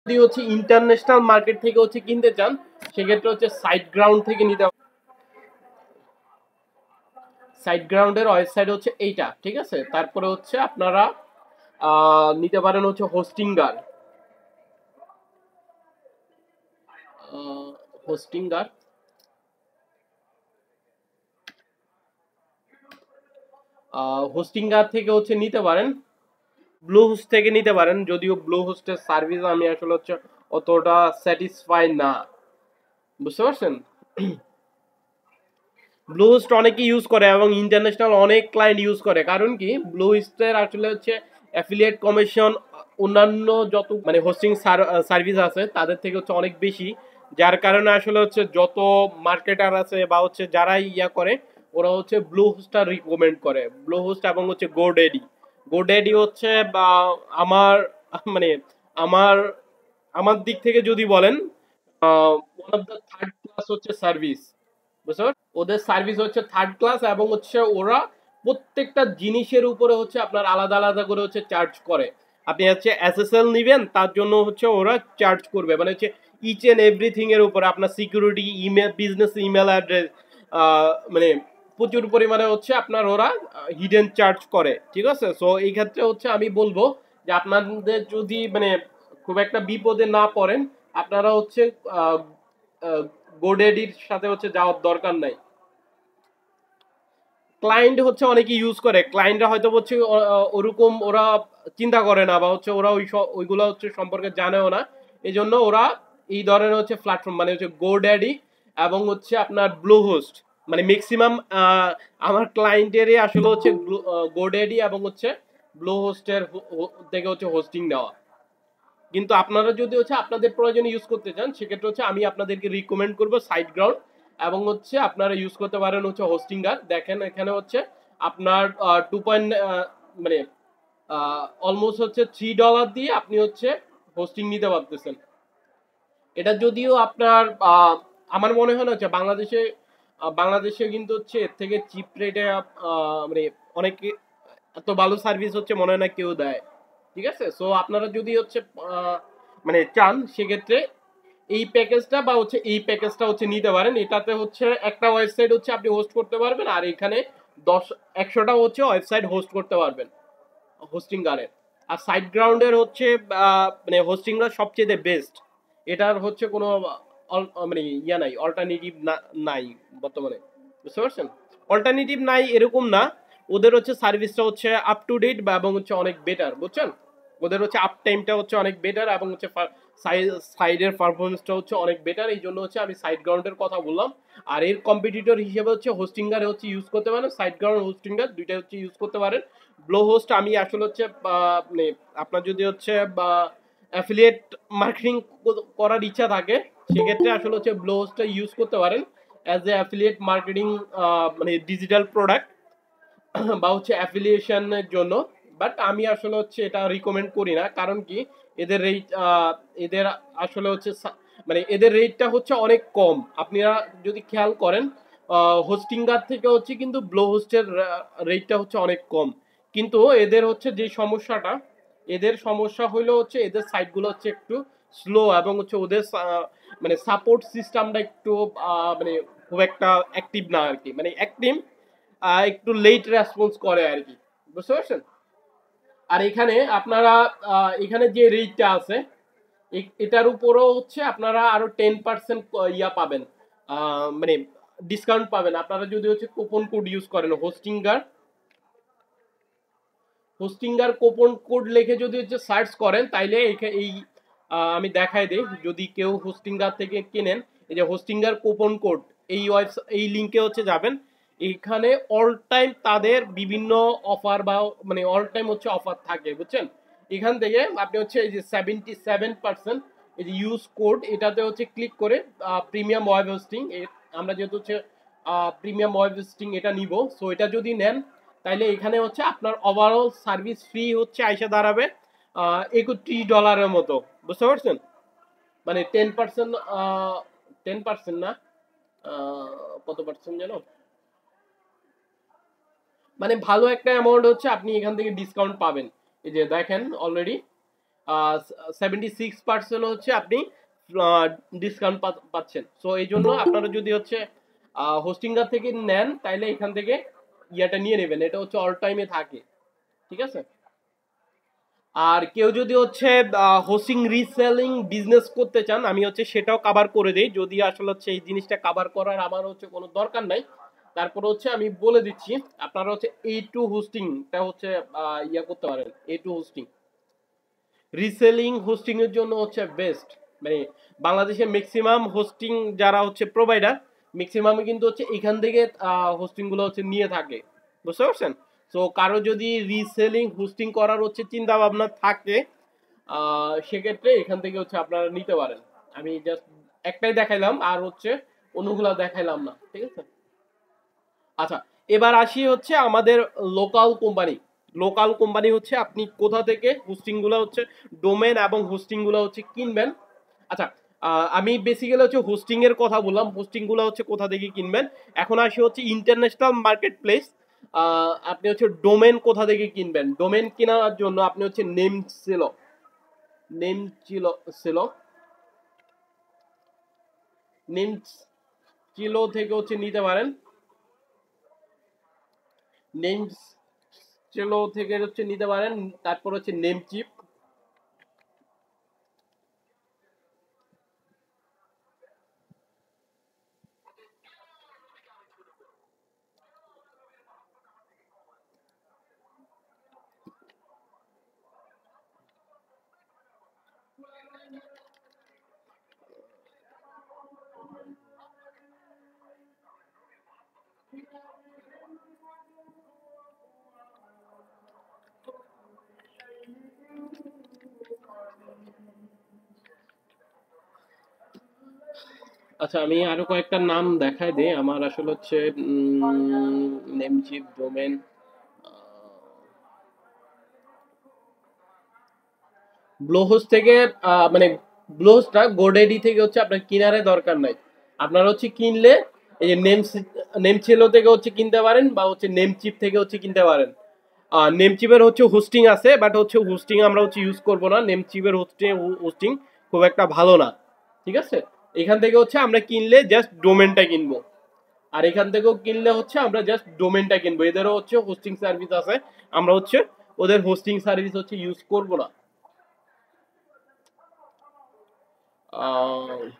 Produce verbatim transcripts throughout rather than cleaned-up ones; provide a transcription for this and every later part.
যদি হচ্ছে international market থেকে হচ্ছে কিনতে চান সেক্ষেত্রে হচ্ছে সাইড গ্রাউন্ড থেকে নিতে। সাইড গ্রাউন্ডের ওয়েবসাইট হচ্ছে এইটা, ঠিক আছে। তারপরে হচ্ছে আপনারা নিতে পারেন হচ্ছে হোস্টিংগার। হোস্টিংগার হোস্টিংগার থেকে হচ্ছে নিতে পারেন, ব্লু হোস্ট থেকে নিতে পারেন। যদিও ব্লু হোস্টের সার্ভিস আমি আসলে হচ্ছে অতটা স্যাটিসফাই না, বুঝতে পারছেন। ব্লু হোস্ট অনেকে ইউজ করে এবং ইন্টারন্যাশনাল অনেক ক্লায়েন্ট ইউজ করে। কারণ কি, ব্লু হোস্টের আসলে হচ্ছে অ্যাফিলিয়েট কমিশন অন্যান্য যত মানে হোস্টিং সার্ভিস আছে তাদের থেকে হচ্ছে অনেক বেশি, যার কারণে আসলে হচ্ছে যত মার্কেটার আছে বা হচ্ছে যারাই ইয়া করে ওরা হচ্ছে ব্লু হোস্টটা রিকমেন্ড করে। ব্লু হোস্ট এবং হচ্ছে গোডেডি। গোডেডি হচ্ছে বা আমার মানে আমার আমার দিক থেকে যদি বলেন one of the third class হচ্ছে সার্ভিস, বুঝতে পারছেন। ওদের সার্ভিস হচ্ছে থার্ড ক্লাস এবং হচ্ছে ওরা প্রত্যেকটা জিনিসের উপরে হচ্ছে আপনার আলাদা আলাদা করে হচ্ছে চার্জ করে। আপনি হচ্ছে এসএসএল নেবেন তার জন্য হচ্ছে ওরা চার্জ করবে, মানে হচ্ছে ইচ এন্ড এভরিথিং এর উপরে আপনার security, email, business email address, মানে প্রচুর পরিমাণে হচ্ছে আপনার ওরা হিডেন চার্জ করে, ঠিক আছে। সো এই ক্ষেত্রে হচ্ছে আমি বলবো যে আপনাদের যদি মানে খুব একটা বিপদে না পড়েন আপনারা হচ্ছে গোডেডির সাথে হচ্ছে যাওয়ার দরকার নাই। ক্লায়েন্ট হচ্ছে অনেকে ইউজ করে, ক্লায়েন্টরা হয়তো হচ্ছে ওরকম ওরা চিন্তা করে না বা হচ্ছে ওরা ওই ওইগুলো হচ্ছে সম্পর্কে জানেও না। এই জন্য ওরা এই ধরনের হচ্ছে প্ল্যাটফর্ম মানে হচ্ছে গোড্যাডি এবং হচ্ছে আপনার ব্লু হোস্ট, মানে ম্যাক্সিমাম আমার ক্লায়েন্টেরই আসলে হচ্ছে গোড্যাডি এবং হচ্ছে ব্লু হোস্টের থেকে হচ্ছে হোস্টিং নেওয়া। কিন্তু আপনারা যদি হচ্ছে আপনাদের প্রয়োজনে ইউজ করতে চান সেক্ষেত্রে হচ্ছে আমি আপনাদেরকে রিকমেন্ড করবো সাইড গ্রাউন্ড এবং হচ্ছে আপনারা ইউজ করতে পারেন হচ্ছে হোস্টিংগার। দেখেন এখানে হচ্ছে আপনার টু পয়েন্ট মানে অলমোস্ট হচ্ছে থ্রি ডলার দিয়ে আপনি হচ্ছে হোস্টিং নিতে পারতেছেন। এটা যদিও আপনার আমার মনে হয় না হচ্ছে বাংলাদেশে বাংলাদেশে কিন্তু হচ্ছে এর থেকে চিপ রেটে মানে অনেক এত ভালো সার্ভিস হচ্ছে মনে হয় না কেউ দেয়, ঠিক আছে। সো আপনারা যদি হচ্ছে মানে চান সেক্ষেত্রে এই প্যাকেজটা বা হচ্ছে এই প্যাকেজটা হচ্ছে নিতে পারেন। এটাতে হচ্ছে একটা ওয়েবসাইট হচ্ছে আপনি হোস্ট করতে পারবেন আর এখানে দশ একশোটা হচ্ছে ওয়েবসাইট হোস্ট করতে পারবেন হোস্টিং গার্ডের। আর সাইড গ্রাউন্ডের হচ্ছে মানে হোস্টিংটা সবচেয়ে বেস্ট। এটার হচ্ছে কোনো মানে ইয়া নাই, অল্টারনেটিভ নাই বর্তমানে, বুঝতে পারছেন। অল্টারনেটিভ নাই এরকম না, ওদের হচ্ছে সার্ভিসটা হচ্ছে আপ টু ডেট বা এবং হচ্ছে অনেক বেটার, বুঝছেন। ওদের হচ্ছে আপ টাইমটা হচ্ছে অনেক বেটার এবং হচ্ছে সাইডের পারফরমেন্সটা হচ্ছে অনেক বেটার। এই জন্য হচ্ছে আমি সাইড গ্রাউন্ডের কথা বললাম। আর এর কম্পিটিটর হিসেবে হচ্ছে হোস্টিংগার হচ্ছে ইউজ করতে পারেন, সাইড গ্রাউন্ড হোস্টিংগার দুইটা হচ্ছে ইউজ করতে পারেন। ব্লো হোস্ট আমি আসলে হচ্ছে মানে আপনার যদি হচ্ছে বা অ্যাফিলিয়েট মার্কেটিং করার ইচ্ছা থাকে সেক্ষেত্রে আসলে হচ্ছে ব্লো হোস্টটা ইউজ করতে পারেন অ্যাজ এ অ্যাফিলিয়েট মার্কেটিং মানে ডিজিটাল প্রোডাক্ট বা হচ্ছে অ্যাফিলিয়েশনের জন্য। বাট আমি আসলে হচ্ছে এটা রিকমেন্ড করি না, কারণ কি এদের রেট এদের আসলে হচ্ছে মানে এদের রেটটা হচ্ছে অনেক কম। আপনারা যদি খেয়াল করেন হোস্টিংগার থেকে হচ্ছে কিন্তু ব্লো হোস্টের রেটটা হচ্ছে অনেক কম। কিন্তু এদের হচ্ছে যে সমস্যাটা, এদের সমস্যা হইলো হচ্ছে এদের সাইটগুলো হচ্ছে একটু স্লো এবং হচ্ছে ওদের মানে সাপোর্ট সিস্টেমটা একটু মানে খুব একটা অ্যাক্টিভ না আর কি, মানে অ্যাক্টিভ একটু লেট রেসপন্স করে আর কি, বুঝতে পারছেন। আর এখানে আপনারা এখানে যে রেটটা আছে এটার উপরও হচ্ছে আপনারা আরো টেন পার্সেন্ট ইয়া পাবেন, মানে ডিসকাউন্ট পাবেন আপনারা যদি হচ্ছে কুপন কোড ইউজ করেন। হোস্টিংগার হোস্টিংগার কুপন কোড লিখে যদি হচ্ছে সার্চ করেন তাইলে এই আমি দেখাই দিই, যদি কেউ হোস্টিংগার থেকে কেনেন এই যে হোস্টিংগার কুপন কোড এই ওয়েবসাইট এই লিঙ্কে হচ্ছে যাবেন। এখানে অল টাইম তাদের বিভিন্ন অফার বা মানে অল টাইম হচ্ছে অফার থাকে, বুঝছেন। এখান থেকে আপনি হচ্ছে এই যে সেভেন্টি সেভেন পার্সেন্ট এই যে ইউজ কোড এটাতে হচ্ছে ক্লিক করে প্রিমিয়াম ওয়েব হোস্টিং, আমরা যেহেতু হচ্ছে প্রিমিয়াম ওয়েব হোস্টিং এটা নিব, সো এটা যদি নেন তাইলে এখানে হচ্ছে আপনার ওভারঅল সার্ভিস ফ্রি হচ্ছে আইসা দাঁড়াবে একত্রিশ ডলারের মতো, বুঝতে পারছেন। মানে টেন পার্সেন্ট টেন পার্সেন্ট না কত পার্সেন্ট যেন, মানে ভালো একটা অ্যামাউন্ট হচ্ছে আপনি এখান থেকে ডিসকাউন্ট পাবেন। এই যে দেখেন অলরেডি সেভেন্টি সিক্স পার্সেন্ট হচ্ছে আপনি ডিসকাউন্ট পাচ্ছেন। সো এই জন্য আপনারা যদি হচ্ছে হোস্টিংগার থেকে নেন তাইলে এখান থেকে ইয়াটা নিয়ে নেবেন, এটা হচ্ছে অল টাইমে থাকে, ঠিক আছে। আর কেউ যদি হচ্ছে হোস্টিং রিসেলিং বিজনেস করতে চান, আমি হচ্ছে সেটাও কভার করে দেই, যদি আসলে হচ্ছে এই জিনিসটা কভার করার আমার হচ্ছে কোনো দরকার নাই, তারপর হচ্ছে আমি বলে দিচ্ছি। আপনারা হচ্ছে এ টু হোস্টিংটা হচ্ছে ইয়া করতে পারেন, A two hosting reselling hosting এর জন্য হচ্ছে বেস্ট। মানে বাংলাদেশে ম্যাক্সিমাম হোস্টিং যারা হচ্ছে প্রোভাইডার ম্যাক্সিমাম কিন্তু হচ্ছে এখান থেকে হোস্টিং গুলো হচ্ছে নিয়ে থাকে, বুঝতে পারছেন। সো কারো যদি রিসেলিং হোস্টিং করার হচ্ছে চিন্তা ভাবনা থাকে সেক্ষেত্রে এখান থেকে হচ্ছে আপনারা নিতে পারেন। আমি জাস্ট একটাই দেখাইলাম আর হচ্ছে অন্যগুলা দেখাইলাম না, ঠিক আছে। আচ্ছা, এবার আসি হচ্ছে আমাদের লোকাল কোম্পানি। লোকাল কোম্পানি হচ্ছে আপনি কোথা থেকে হোস্টিং গুলো হচ্ছে ডোমেন এবং হোস্টিং গুলো হচ্ছে কিনবেন। আচ্ছা, আমি বেসিক্যালি হচ্ছে হোস্টিং এর কথা বললাম, হোস্টিং গুলো হচ্ছে কোথা থেকে কিনবেন। এখন আসি হচ্ছে ইন্টারন্যাশনাল মার্কেট প্লেস, আপনি হচ্ছে ডোমেন কোথা থেকে কিনবেন। ডোমেন কেনার জন্য আপনি হচ্ছে NameSilo NameSilo silo NameSilo থেকে হচ্ছে নিতে পারেন। নেম চেলো থেকে হচ্ছে নিতে পারেন। তারপর হচ্ছে নেম চিপ, আচ্ছা আমি আরো কয়েকটা নাম দেখাই দিই আমার আসলে হচ্ছে নেম চিপ ডোমেন। ব্লোহোস থেকে আহ, মানে ব্লোহোসটা গোডেডি থেকে হচ্ছে আপনার কিনারে দরকার নাই, আপনারা হচ্ছে কিনলে এই যে নেম নেম চেলো থেকে হচ্ছে কিনতে পারেন বা হচ্ছে নেম চিপ থেকে হচ্ছে কিনতে পারেন। নেম চিপের হচ্ছে হোস্টিং আছে বাট হচ্ছে হোস্টিং আমরা হচ্ছে ইউজ করব না, নেম চিপের হোস্টিং হোস্টিং খুব একটা ভালো না, ঠিক আছে। এখান থেকে হচ্ছে আমরা কিনলে জাস্ট ডোমেনটা কিনবো, আর এখান থেকেও কিনলে হচ্ছে আমরা জাস্ট ডোমেনটা কিনবো। এদেরও হচ্ছে হোস্টিং সার্ভিস আছে, আমরা হচ্ছে ওদের হোস্টিং সার্ভিস হচ্ছে ইউজ করব না। আহ,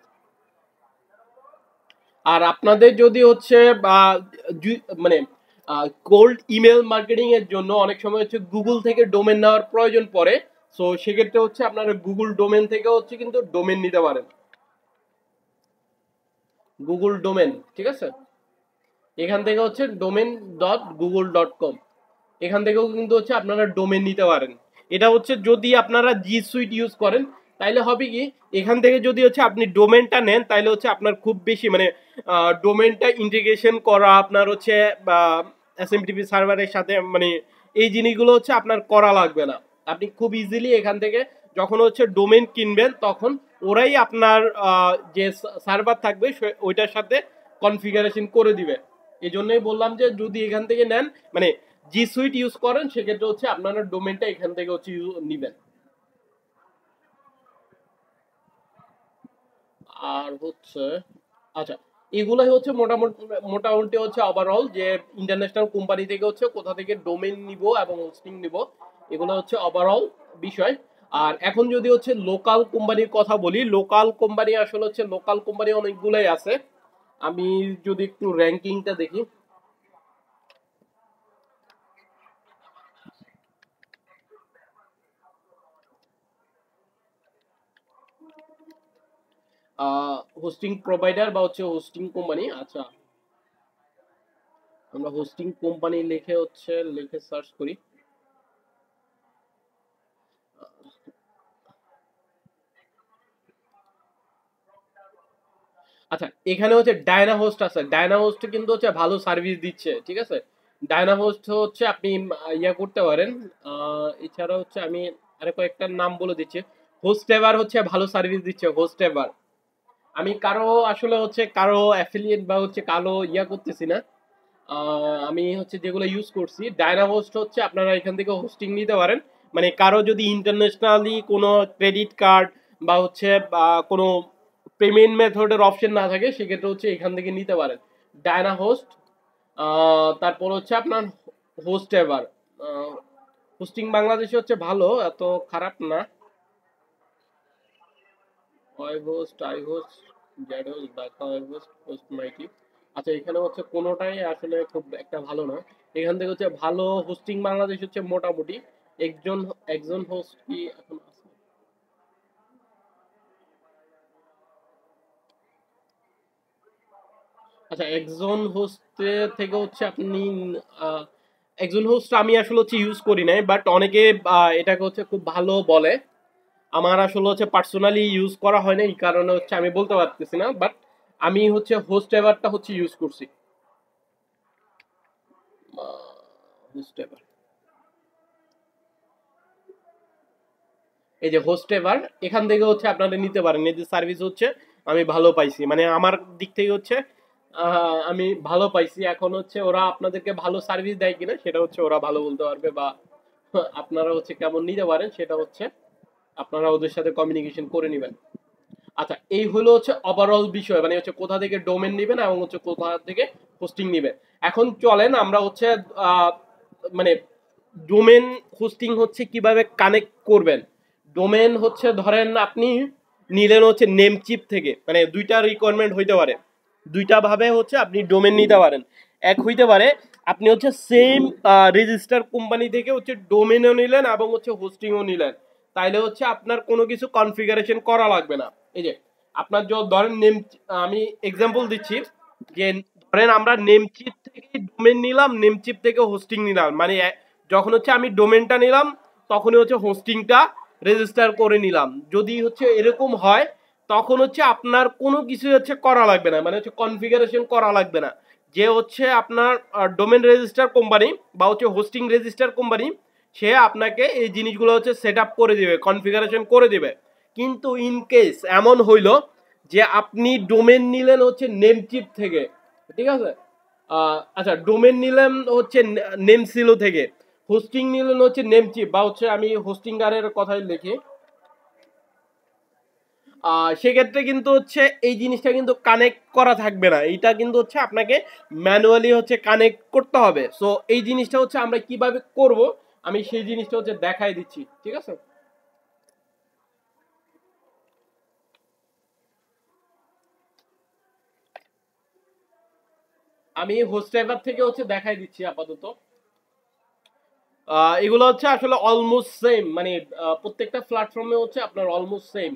আর আপনাদের যদি হচ্ছে বা জু- মানে কোল্ড ইমেল মার্কেটিং এর জন্য অনেক সময় হচ্ছে গুগল থেকে ডোমেন নেওয়ার প্রয়োজন পড়ে, সো সেক্ষেত্রে হচ্ছে আপনারা গুগল ডোমেন থেকে হচ্ছে কিন্তু ডোমেন নিতে পারেন, গুগল ডোমেন, ঠিক আছে। এখান থেকে হচ্ছে domain dot Google dot com, এখান থেকেও কিন্তু হচ্ছে আপনারা ডোমেন নিতে পারেন। এটা হচ্ছে যদি আপনারা জি সুইট ইউজ করেন তাইলে হবে কি, এখান থেকে যদি হচ্ছে আপনি ডোমেনটা নেন তাইলে হচ্ছে আপনার খুব বেশি মানে ডোমেনটা ইন্টিগ্রেশন করা আপনার হচ্ছে বা এসএমটিপি সার্ভারের সাথে মানে এই জিনিসগুলো হচ্ছে আপনার করা লাগবে না। আপনি খুব ইজিলি এখান থেকে যখন হচ্ছে ডোমেন কিনবেন তখন ওরাই আপনার আহ, যে সার্ভার থাকবে সে- ওইটার সাথে কনফিগারেশন করে দিবে। এই জন্যই বললাম যে যদি এখান থেকে নেন মানে জি সুইট ইউজ করেন সেক্ষেত্রে হচ্ছে আপনারা ডোমেনটা এখান থেকে হচ্ছে নিবেন। আর হচ্ছে আচ্ছা, এগুলাই হচ্ছে মোটামুটি মোটামুটি হচ্ছে ওভারঅল যে ইন্টারন্যাশনাল কোম্পানি থেকে হচ্ছে কোথা থেকে ডোমেন নিব এবং হোস্টিং নিব, এগুলো হচ্ছে ওভারঅল বিষয়। আর এখন যদি হচ্ছে লোকাল কোম্পানির কথা বলি, লোকাল কোম্পানি আসলে হচ্ছে লোকাল কোম্পানি অনেকগুলাই আছে। আমি যদি একটু র্যাঙ্কিংটা দেখি, হোস্টিং প্রোভাইডার বা হচ্ছে হোস্টিং কোম্পানি। আচ্ছা আমরা হোস্টিং কোম্পানি লিখে হচ্ছে লিখে সার্চ করি। আচ্ছা এখানে হচ্ছে ডায়না হোস্ট আছে, ডায়না হোস্ট কিন্তু হচ্ছে ভালো সার্ভিস দিচ্ছে, ঠিক আছে। ডায়না হোস্ট হচ্ছে আপনি আহ, ইয়া করতে পারেন। আহ, এছাড়া হচ্ছে আমি আরো কয়েকটা নাম বলে দিচ্ছি। হোস্ট এভার হচ্ছে ভালো সার্ভিস দিচ্ছে, হোস্ট এভার। আমি কারো আসলে হচ্ছে কারো অ্যাফিলিয়েট বা হচ্ছে কারো ইয়া করতেছি না, আহ, আমি হচ্ছে যেগুলো ইউজ করছি ডায়না হোস্ট হচ্ছে আপনারা এখান থেকে হোস্টিং নিতে পারেন। মানে কারো যদি ইন্টারন্যাশনালি কোনো ক্রেডিট কার্ড বা হচ্ছে কোনো পেমেন্ট মেথডের অপশন না থাকে সেক্ষেত্রে হচ্ছে এখান থেকে নিতে পারেন। ডায়না হোস্ট, তারপর হচ্ছে আপনার হোস্ট এভার। হোস্টিং বাংলাদেশে হচ্ছে ভালো, এত খারাপ না। Web host, I host, Z host, data web host, host mighty. আচ্ছা এখানে হচ্ছে কোনোটাই আসলে খুব একটা ভালো না। এখান থেকে হচ্ছে ভালো হোস্টিং বাংলাদেশ হচ্ছে মোটামুটি একজন একজন হোস্ট কি এখন আছে? আচ্ছা একজন হোস্ট থেকে হচ্ছে আপনি আহ, একজন হোস্ট আমি আসলে হচ্ছে ইউজ করি নাই, বাট অনেকে আহ, এটাকে হচ্ছে খুব ভালো বলে। আমার আসলে হচ্ছে পার্সোনালি ইউজ করা হয় না, এই কারণে হচ্ছে আমি বলতে পারতেছি না, বাট আমি হচ্ছে হোস্ট এভারটা হচ্ছে ইউজ করছি। হোস্ট এভার, এই যে হোস্ট এভার, এখান থেকে হচ্ছে আপনারা নিতে পারেন। এই যে সার্ভিস হচ্ছে আমি ভালো পাইছি, মানে আমার দিক থেকে হচ্ছে আহ, আমি ভালো পাইছি। এখন হচ্ছে ওরা আপনাদেরকে ভালো সার্ভিস দেয় কিনা সেটা হচ্ছে ওরা ভালো বলতে পারবে, বা আপনারা হচ্ছে কেমন নিতে পারেন সেটা হচ্ছে আপনারা ওদের সাথে কমিউনিকেশন করে নেবেন। আচ্ছা এই হলো হচ্ছে ওভারঅল বিষয়, মানে হচ্ছে কোথা থেকে ডোমেন নেবেন এবং হচ্ছে কোথা থেকে হোস্টিং নেবেন। এখন চলেন আমরা হচ্ছে আহ, মানে ডোমেন হোস্টিং হচ্ছে কিভাবে কানেক্ট করবেন। ডোমেন হচ্ছে ধরেন আপনি নিলেন হচ্ছে নেম চিপ থেকে, মানে দুইটা রিকোয়ারমেন্ট হইতে পারে, দুইটা ভাবে হচ্ছে আপনি ডোমেন নিতে পারেন। এক হইতে পারে আপনি হচ্ছে সেম রেজিস্টার কোম্পানি থেকে হচ্ছে ডোমেনও নিলেন এবং হচ্ছে হোস্টিংও নিলেন, তাইলে হচ্ছে আপনার কোনো কিছু কনফিগারেশন করা লাগবে না। এই যে আপনার যে ধরেন নেম, আমি এক্সাম্পল দিচ্ছি যে ধরেন আমরা নেমচিপ থেকে ডোমেন নিলাম, নেমচিপ থেকে হোস্টিং নিলাম, মানে যখন হচ্ছে আমি ডোমেনটা নিলাম তখনই হচ্ছে হোস্টিংটা রেজিস্টার করে নিলাম। যদি হচ্ছে এরকম হয় তখন হচ্ছে আপনার কোনো কিছু হচ্ছে করা লাগবে না, মানে হচ্ছে কনফিগারেশন করা লাগবে না। যে হচ্ছে আপনার ডোমেন রেজিস্টার কোম্পানি বা হচ্ছে হোস্টিং রেজিস্টার কোম্পানি সে আপনাকে এই জিনিসগুলো হচ্ছে সেট আপ করে দিবে, কনফিগারেশন করে দিবে। কিন্তু ইন কেস এমন হইলো যে আপনি ডোমেন নিলেন হচ্ছে নেমচিপ থেকে, ঠিক আছে, আচ্ছা ডোমেন নিলেন হচ্ছে নেম সিলো থেকে, হোস্টিং নিলেন হচ্ছে নেমচিপ বা হচ্ছে আমি হোস্টিংগারের কথাই লিখি, সেক্ষেত্রে কিন্তু হচ্ছে এই জিনিসটা কিন্তু কানেক্ট করা থাকবে না, এইটা কিন্তু হচ্ছে আপনাকে ম্যানুয়ালি হচ্ছে কানেক্ট করতে হবে। সো এই জিনিসটা হচ্ছে আমরা কিভাবে করব আমি সেই জিনিসটা হচ্ছে দেখাই দিচ্ছি, ঠিক আছে। আমি হোস্টেভার থেকে হচ্ছে দেখাই দিচ্ছি আপাতত। এগুলো হচ্ছে আসলে অলমোস্ট সেম, মানে প্রত্যেকটা প্ল্যাটফর্মে হচ্ছে আপনার অলমোস্ট সেম।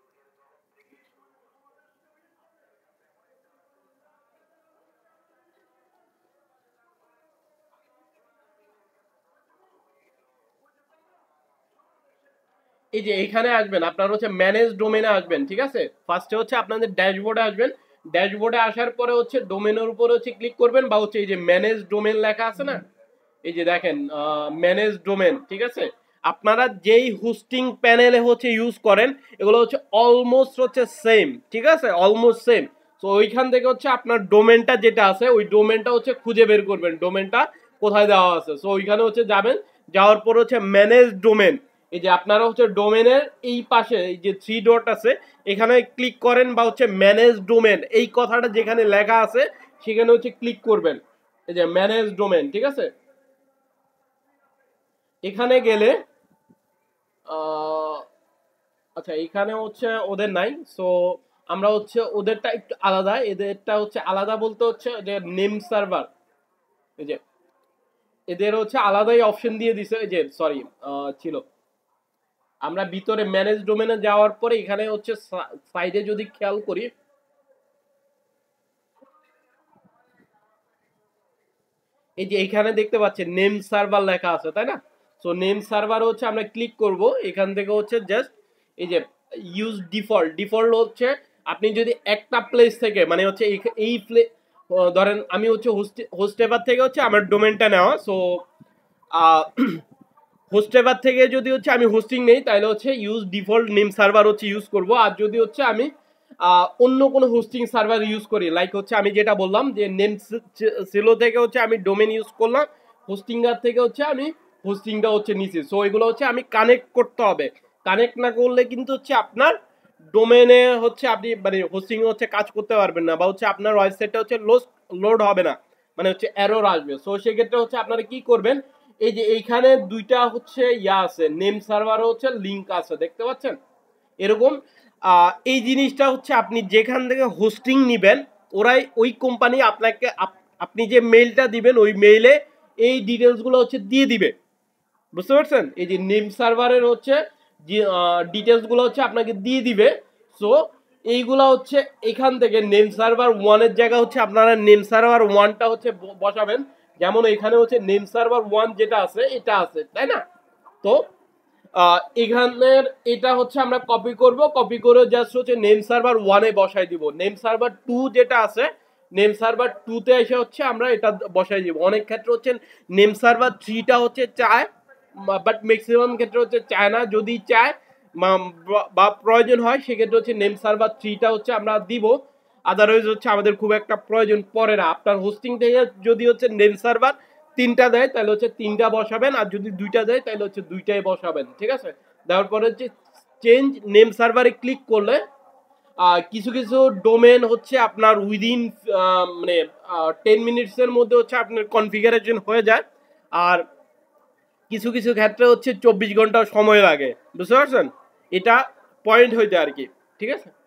এই যে এখানে আসবেন আপনার হচ্ছে ম্যানেজ ডোমেনে আসবেন, ঠিক আছে। ফার্স্টে হচ্ছে আপনাদের ড্যাশবোর্ডে আসবেন, ড্যাশবোর্ডে আসার পরে হচ্ছে ডোমেনের উপরে হচ্ছে ক্লিক করবেন, বা হচ্ছে এই যে ম্যানেজ ডোমেন লেখা আছে না, এই যে দেখেন ম্যানেজ ডোমেন, ঠিক আছে। আপনারা যেই হোস্টিং প্যানেলে হচ্ছে ইউজ করেন এগুলো হচ্ছে অলমোস্ট হচ্ছে সেম, ঠিক আছে, অলমোস্ট সেম। তো ওইখান থেকে হচ্ছে আপনার ডোমেনটা যেটা আছে ওই ডোমেনটা হচ্ছে খুঁজে বের করবেন, ডোমেনটা কোথায় দেওয়া আছে। সো ওইখানে হচ্ছে যাবেন, যাওয়ার পর হচ্ছে ম্যানেজ ডোমেন, এই যে আপনারা হচ্ছে ডোমেনের এই পাশে এই যে থ্রি ডট আছে এখানে ক্লিক করেন, বা হচ্ছে ম্যানেজ ডোমেন এই কথাটা যেখানে লেখা আছে সেখানে হচ্ছে ক্লিক করবেন, এই যে ম্যানেজ ডোমেন, ঠিক আছে। এখানে গেলে আচ্ছা এখানে হচ্ছে ওদের নাই, সো আমরা হচ্ছে ওদেরটা একটু আলাদা, এদেরটা হচ্ছে আলাদা বলতে হচ্ছে যে নেম সার্ভার, এই যে এদের হচ্ছে আলাদাই অপশন দিয়ে দিছে, এই যে সরি ছিল। আমরা ভিতরে ম্যানেজ ডোমেনে যাওয়ার পরে এখানে হচ্ছে সাইডে যদি খেয়াল করি, এই যে এখানে দেখতে পাচ্ছেন নেম সার্ভার লেখা আছে তাই না। সো নেম সার্ভার হচ্ছে আমরা ক্লিক করব, এখান থেকে হচ্ছে জাস্ট এই যে ইউজ ডিফল্ট, ডিফল্ট হচ্ছে আপনি যদি একটা প্লেস থেকে মানে হচ্ছে এই প্লে ধরেন আমি হচ্ছে হোস্ট হোস্টেভার থেকে হচ্ছে আমার ডোমেনটা নেওয়া, সো হোস্টেভার থেকে যদি হচ্ছে আমি হোস্টিং নেই তাহলে হচ্ছে ইউজ ডিফল্ট নেম সার্ভার হচ্ছে ইউজ করব। আর যদি হচ্ছে আমি অন্য কোনো হোস্টিং সার্ভার ইউজ করি, লাইক হচ্ছে আমি যেটা বললাম যে নেম সিলো থেকে হচ্ছে আমি ডোমেন ইউজ করলাম, হোস্টিঙ্গার থেকে হচ্ছে আমি হোস্টিংটা হচ্ছে নিচে। সো এগুলো হচ্ছে আমি কানেক্ট করতে হবে, কানেক্ট না করলে কিন্তু হচ্ছে আপনার ডোমেনে হচ্ছে আপনি মানে হোস্টিং হচ্ছে কাজ করতে পারবেন না, বা হচ্ছে আপনার ওয়েবসাইটটা হচ্ছে লোড হবে না, মানে হচ্ছে এরর আসবে। সো সেক্ষেত্রে হচ্ছে আপনারা কি করবেন, এই যে এইখানে দুইটা হচ্ছে ইয়া আছে, নেম সার্ভার হচ্ছে লিঙ্ক আছে, দেখতে পাচ্ছেন এরকম। এই জিনিসটা হচ্ছে আপনি যেখান থেকে হোস্টিং নিবেন ওরাই ওই কোম্পানি আপনাকে আপনি যে মেইলটা দিবেন ওই মেইলে এই ডিটেলসগুলো হচ্ছে দিয়ে দিবে, বুঝতে পারছেন? এই যে নেম সার্ভারের হচ্ছে যে ডিটেলসগুলো হচ্ছে আপনাকে দিয়ে দিবে। সো এইগুলো হচ্ছে এখান থেকে নেম সার্ভার ওয়ানের জায়গা হচ্ছে আপনারা নেম সার্ভার ওয়ানটা হচ্ছে বসাবেন, যেমন এখানে হচ্ছে নেম সার্ভার ওয়ান যেটা আছে এটা আছে, তাই না? তো এখানের এটা হচ্ছে আমরা কপি করব, কপি করে জাস্ট হচ্ছে নেম সার্ভার ওয়ানে বসাই দিব। নেম সার্ভার টু যেটা আছে নেম সার্ভার টুতে এসে হচ্ছে আমরা এটা বসাই দিব। অনেক ক্ষেত্রে হচ্ছে নেম সার্ভার থ্রিটা হচ্ছে চায়, বাট ম্যাক্সিমাম ক্ষেত্রে হচ্ছে চায় না। যদি চায় বা প্রয়োজন হয় সেক্ষেত্রে হচ্ছে নেম সার্ভার থ্রিটা হচ্ছে আমরা দিব, আদারওয়াইজ হচ্ছে আমাদের খুব একটা প্রয়োজন পড়ে না। আপনার হোস্টিং থেকে যদি হচ্ছে নেম সার্ভার তিনটা দেয় তাহলে হচ্ছে তিনটা বসাবেন, আর যদি দুইটা দেয় তাহলে হচ্ছে দুইটাই বসাবেন, ঠিক আছে? দেওয়ার পরে হচ্ছে চেঞ্জ নেম সার্ভারে ক্লিক করলে কিছু কিছু ডোমেন হচ্ছে আপনার উইদিন মানে টেন মিনিটসের মধ্যে হচ্ছে আপনার কনফিগারেশন হয়ে যায়, আর কিছু কিছু ক্ষেত্রে হচ্ছে চব্বিশ ঘন্টা সময় লাগে, বুঝতে পারছেন? এটা পয়েন্ট হইতে আর কি, ঠিক আছে?